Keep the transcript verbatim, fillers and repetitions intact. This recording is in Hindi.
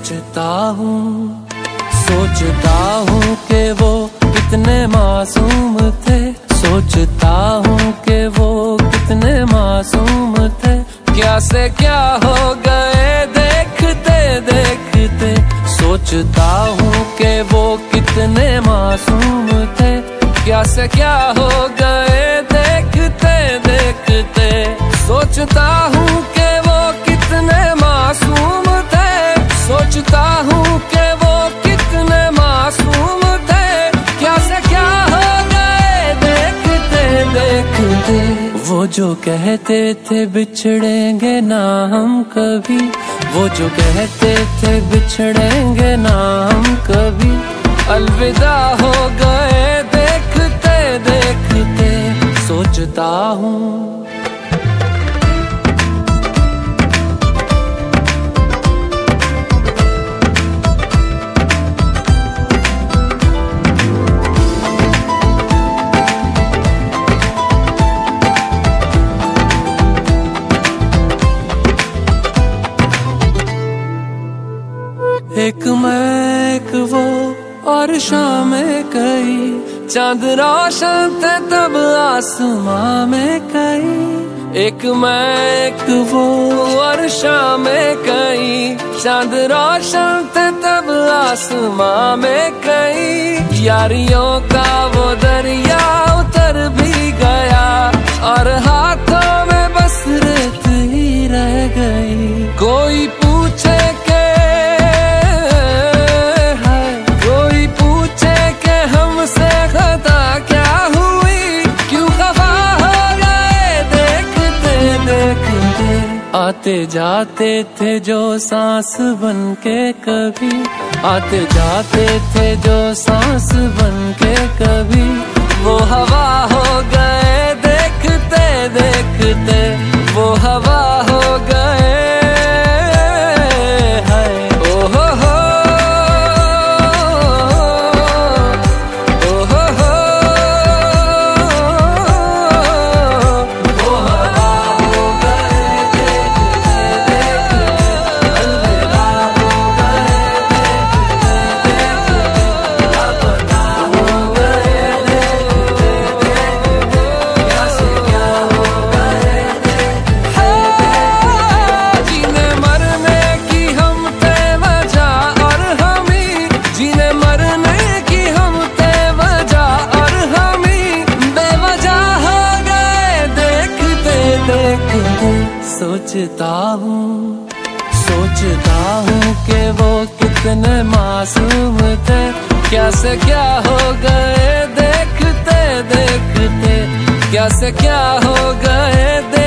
सोचता हूँ सोचता हूँ कि वो कितने मासूम थे, सोचता हूँ कि वो कितने मासूम थे। क्या से क्या हो गए देखते देखते, सोचता हूँ कि वो कितने मासूम थे। क्या से क्या हो गए देखते देखते, सोचता हूँ कि वो कितने मासूम थे, सोचता हूँ कि वो कितने मासूम थे। क्या से क्या हो गए देखते देखते, वो जो कहते थे बिछड़ेंगे ना हम कभी, वो जो कहते थे बिछड़ेंगे ना हम कभी, अलविदा हो गए देखते देखते। सोचता हूँ एक मैं एक वो और शामें कई, चांद रोशन थे तब आसमां में कई। एक मैं एक वो और शामें कई, चांद रोशन थे तब आसमां में कई। यारियों का वो दरिया उतर भी गया और हाथों में बस रेत ही रह गई। कोई पूछे के आते जाते थे जो सांस बन के कभी, आते जाते थे जो सांस बन के कभी, वो हवा हो गए देखते देखते, वो हवा हो गए। सोचता हूँ सोचता हूँ कि वो कितने मासूम थे। क्या से क्या हो गए देखते देखते, क्या से क्या हो गए।